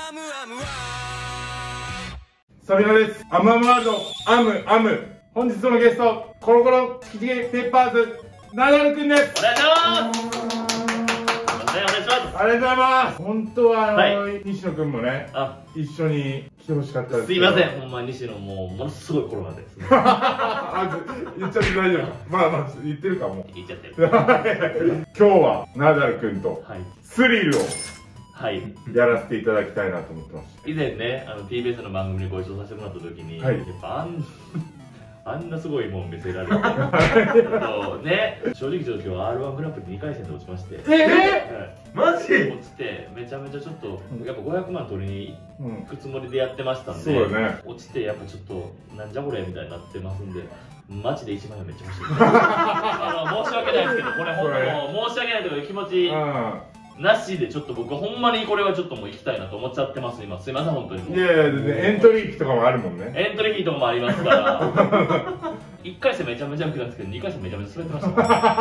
サビナです。アムアムワールド、アムアム。本日のゲスト、コロコロチキチキペッパーズ、ナダルくんです。 お願いします。お願いします。 ありがとうございます。本当は西野くんもね、一緒に来てほしかったです。 すいません、ほんま西野もうものすごいコロナです。 言っちゃって大丈夫。まあまあ言ってるかも。 言っちゃってる。 今日はナダルくんとスリルをやらせていただきたいなと思ってます。 以前ね、TBS の番組でご一緒させてもらった時に、やっぱあんなすごいもん見せられてね、正直今日 R−1 グランプリ2回戦で落ちまして、マジ落ちて、めちゃめちゃちょっとやっぱ500万取りに行くつもりでやってましたんで、落ちてやっぱちょっとなんじゃこれみたいになってますんで、マジで1万円めっちゃ欲しい。申し訳ないですけど、これ本当もう申し訳ないという気持ちなしで、ちょっと僕ほんまにこれはちょっともう行きたいなと思っちゃってます今。すいません本当に。 いやいや、エントリー費とかもあるもんね。 エントリー費とかもありますから1回戦めちゃめちゃ受けたんですけど、2回戦めちゃめちゃ滑って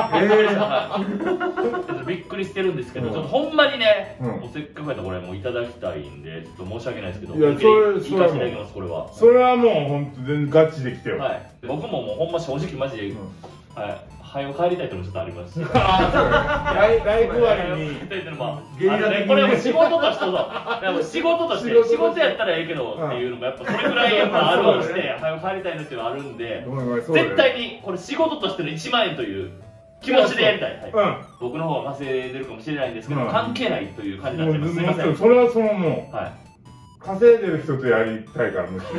ました。びっくりしてるんですけど、ちょっとほんまにね、もうせっかくやったらこれもういただきたいんで、ちょっと申し訳ないですけど、いや、行かせていただきます。これはそれはもう本当全然ガチで来てよ。 僕ももうほんま正直マジで早く帰りたいというのもちょっとありますし、 ライブ終わりにこれはもう仕事として仕事として仕事やったらええけどっていうのもやっぱそれぐらいやっぱあるんして早く帰りたいなっていうのがあるんで、絶対にこれ仕事としての1万円という気持ちでやりたい。僕の方が稼いでるかもしれないんですけど、関係ないという感じになってます。すいません。 それはそのもう稼いでる人とやりたいからむし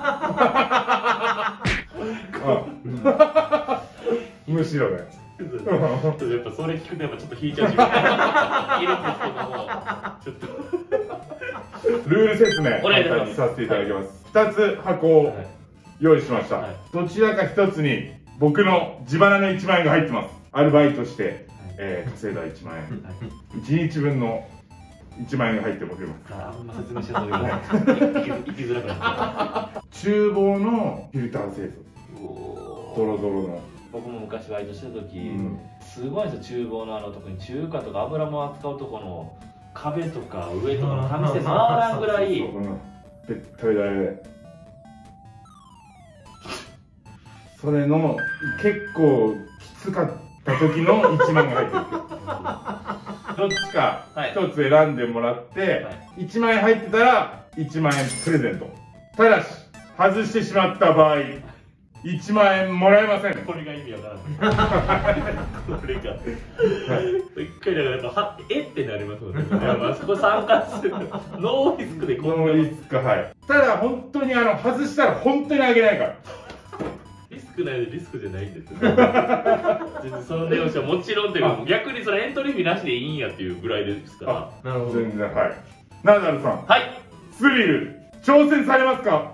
ろ。むしろね。 やっぱそれ聞くとやっぱちょっと引いちゃう自分がいるんですけども、ちょっとルール説明簡単にさせていただきます。2つ箱を用意しました。どちらか1つに僕の自腹の1万円が入ってます。アルバイトして稼いだ1万円、1日分の1万円が入っております。 あんま説明しないと行きづらくなった。 厨房のフィルター清掃、ドロドロの。 僕も昔バイトしてた時、すごいんですよ。厨房の特に中華とか油も扱うとこの壁とか上とかの紙線回らんぐらいべったりだね。それの結構きつかった時の1万が入ってる。どっちか1つ選んでもらって1万円入ってたら1万円プレゼント。ただし外してしまった場合1万円もらえません。 これが意味わからない。これが一回だからやっぱってなりますもんね。あそこ参加するノーリスクでノーリスク。ただ本当に外したら本当にあげないから。 リスクないでリスクじゃないんですよ。全然そのネオシはもちろんというか、逆にそれエントリー費なしでいいんやっていうぐらいですから。 なるほど。全然ナダルさん、スリル挑戦されますか？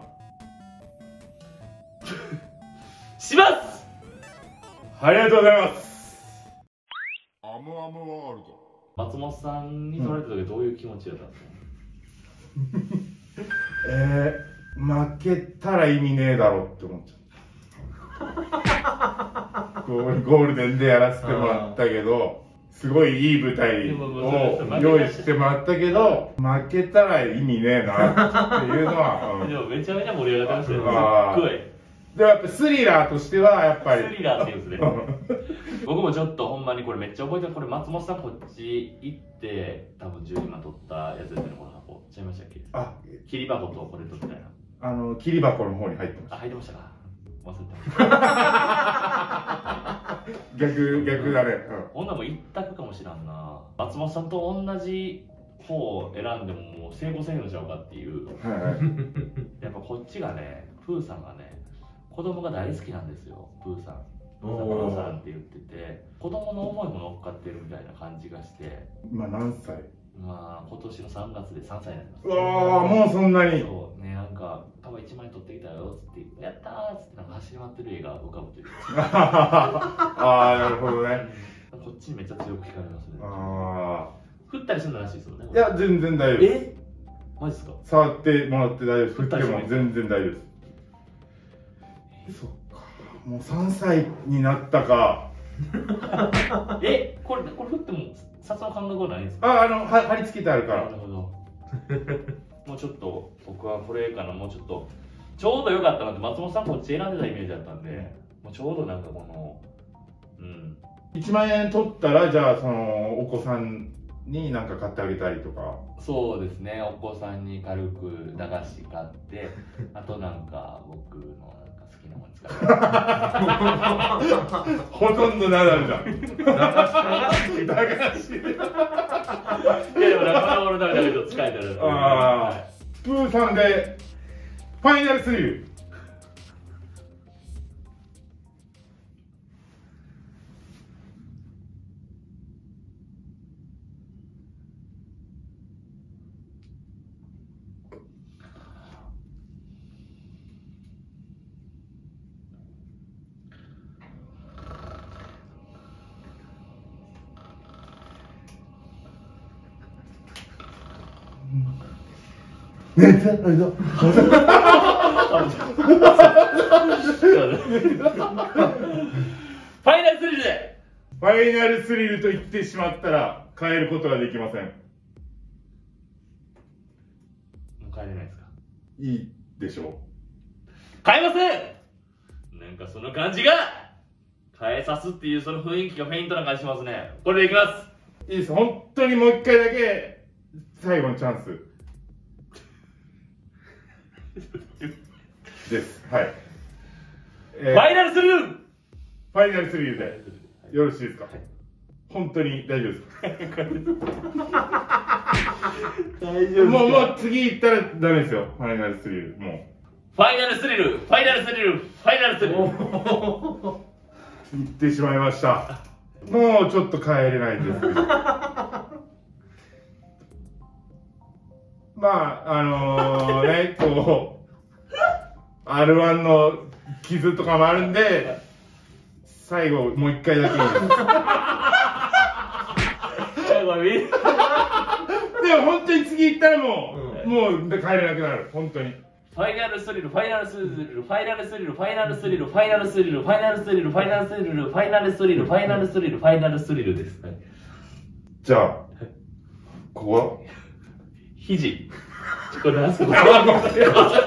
します。 ありがとうございます。アムアムワールド。 松本さんに取られた時どういう気持ちだったんですか？ 負けたら意味ねえだろって思っちゃった。ゴールデンでやらせてもらったけど、すごいいい舞台を用意してもらったけど、負けたら意味ねえなっていうのは。 でもめちゃめちゃ盛り上がってましたよ。すっごい。 でもやっぱスリラーとしてはやっぱりスリラーっていうんですね。僕もちょっとほんまにこれめっちゃ覚えてる。これ松本さんこっち行って多分12万取ったやつですね。この箱ちゃいましたっけ？切り箱とこれとみたいな。 切り箱の方に入ってました。 入ってましたか？忘れてました。逆だね。 ほんならもう一択かもしらんな。松本さんと同じ方を選んでももう成功せんのちゃうかっていう。やっぱこっちがね、プーさんがね、子供が大好きなんですよ。プーさんプーさんって言ってて、子供の思いも乗っかってるみたいな感じがして。 今何歳？ 今年の3月で3歳になります。 うわー、もうそんなに。 そうね、なんかパパ1万円取ってきたよっつってやったーっつってなんか走り回ってる絵が浮かぶという。 ああ、なるほどね。 こっちにめっちゃ強く惹かれますね。振ったりするのらしいですよね。 いや、全然大丈夫です。 マジですか？ 触ってもらって大丈夫です。振っても全然大丈夫です。そっか、もう3歳になったか。 これ振っても札の感覚はないんですか？ 貼り付けてあるから。 なるほど。 もうちょっと僕はこれかな、もうちょっとちょうど良かったなって、松本さんこっち選んでたイメージだったんで、もうちょうどなんかこの 1万円取ったら、じゃあそのお子さんに何か買ってあげたりとか。 そうですね、お子さんに軽く駄菓子買って、あとなんか僕のなんか好きなもの使ってほとんどナダルじゃん。駄菓子。いやでも中村のためだけど使えたら。 ああ、プーさんでファイナルスリル。ねえ、ファイナルスリルで。 ファイナルスリルと言ってしまったら変えることはできません。もう変えれないですか。 いいでしょう。 変えません。なんかその感じが変えさすっていうその雰囲気がフェイントな感じしますね。これでいきます。 いいです。本当にもう一回だけ最後のチャンスです。はい。 ファイナルスリル。 ファイナルスリルでよろしいですか。はい、本当に大丈夫ですか。大丈夫。もう次行ったらダメですよ。ファイナルスリル。もうファイナルスリル、ファイナルスリル、ファイナルスリル。 言ってしまいました。もうちょっと帰れないんです。まあね、こう R1 の傷とかもあるんで、最後もう一回だけいいです。でも本当に次行ったらもう帰れなくなる。本当に。 ファイナルスリル、ファイナルスリル、ファイナルスリル、ファイナルスリル、ファイナルスリル、ファイナルスリル、ファイナルスリル、ファイナルスリル、ファイナルスリル、ファイナルスリルです。 じゃあ、ここは肘。これ何すか。何なんや。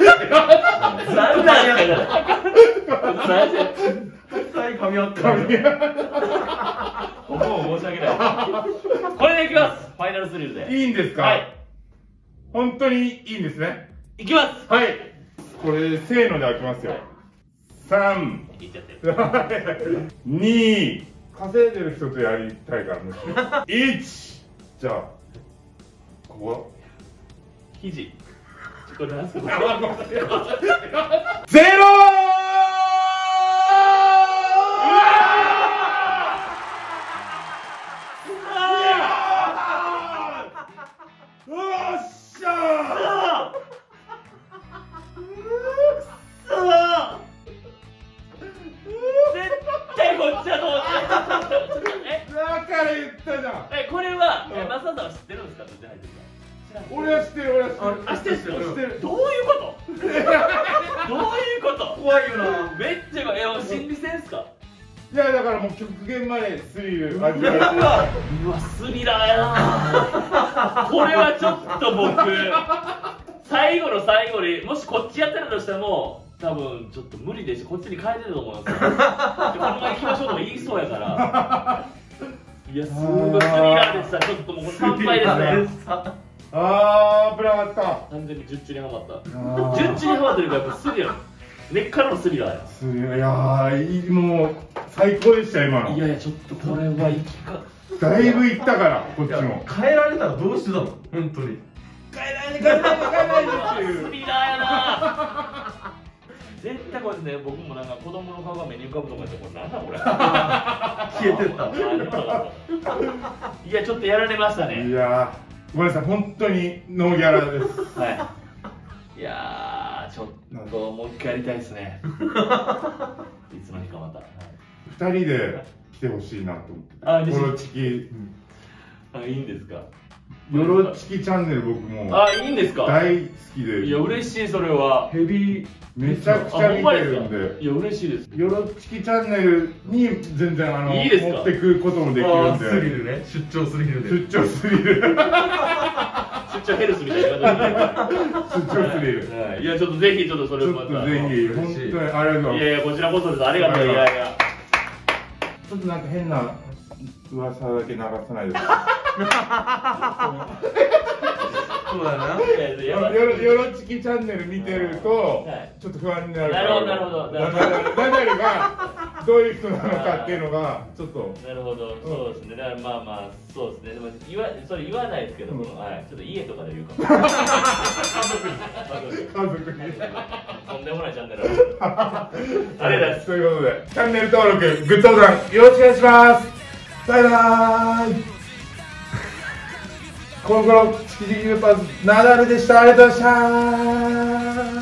噛み合ってない。もう申し訳ない。これでいきます。ファイナルスリルで。 いいんですか。はい。本当にいいんですね。 いきます。 はい。これせーので開きますよ。3、2、稼いでる人とやりたいからむしろ。1、じゃあここは肘。これ何すか。 ゼロ。 これはマサさんは知ってるんですか。 俺は知ってる。俺は知ってる。 どういうことどういうこと。怖いよな。めっちゃ怖い。心理戦っすか。 いやだからもう極限までスリル味わえてる。 うわスリラーやな。これはちょっと僕最後の最後にもしこっちやってたとしても多分ちょっと無理でしこっちに変えてると思うんですよ。このまま行きましょうとも言いそうやから。いやすごいスリラーでした。ちょっともう3敗ですね。 あー危なかった。 完全に術中にはまった。術中にはまってるからやっぱスリラー。根っからのスリラーや。 スリラー、いやーもう最高でした今の。 いやいやちょっとこれはだいぶいったからこっちも。 変えられたらどうしてたの本当に。 変えないっていう。スリラーやな。絶対これね、僕もなんか子供の顔が目に浮かぶと思って、これなんだこれ。 消えてった。 いやちょっとやられましたね。 いやごめんなさい、本当にノーギャラです。 はい。いやちょっともう一回やりたいですね。いつの日かまた。 2人で来てほしいなと思って。コロチキ。 あ、いいんですか。 ヨロチキチャンネル僕も。 あ、いいんですか。 大好きで。 いや嬉しいそれは。 ヘビー。 めちゃくちゃ見てるんで。 いや嬉しいです。 ヨロチキチャンネルに全然いいですか持ってくこともできるんで。 スリルね。出張スリルで。 出張スリル。 出出張ヘルスみたいな言わ出張スリル。 いや、ちょっとぜひ、ちょっとそれちょっとぜひ、本当にありがとうございます。 いやいや、こちらこそです。ありがとう。いやいや。 ちょっとなんか変な噂だけ流さないで。 そうだな。 よろちきチャンネル見てると、ちょっと不安になるから。 なるほど。 ナダルがどういう人なのかっていうのが、ちょっと。 なるほど、そうですね。だからまあ、そうですね。でもそれ言わないですけども、ちょっと家とかで言うかも。 家族に。 とんでもないチャンネル。ありがとうございます。 ということで、チャンネル登録、グッドボタン、よろしくお願いします。バイバーイ。コンコロチキチキペッパーズナダルでした。ありがとうございました。